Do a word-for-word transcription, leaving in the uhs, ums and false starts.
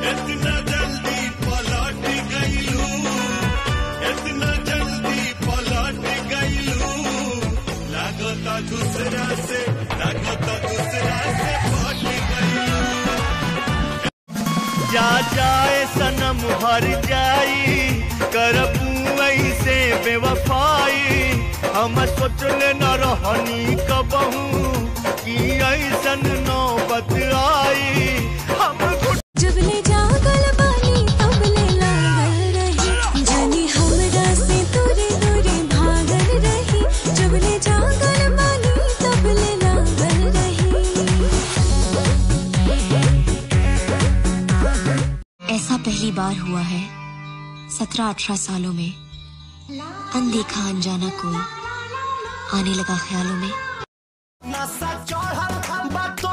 इतना जल्दी पलट गईलू, इतना जल्दी पलट गईलू, लागता दूसरा से, लागता दूसरा से पट गईलू। जा जाए सनम हर जाई, करबू ऐसे बेवफाई, हम सोचले न रहनी कबहू कि ऐसन नौबत आई। हम जब ले जागल बानी तब ले लागल रही, जानी हमरा से दूरे दूरे भागल रही, जब ले जागल बानी तब ले लागल रही। ऐसा पहली बार हुआ है सत्रह अठारह सालों में, अनदेखा अनजाना कोई आने लगा ख्यालों में। नशा चढ़ल बा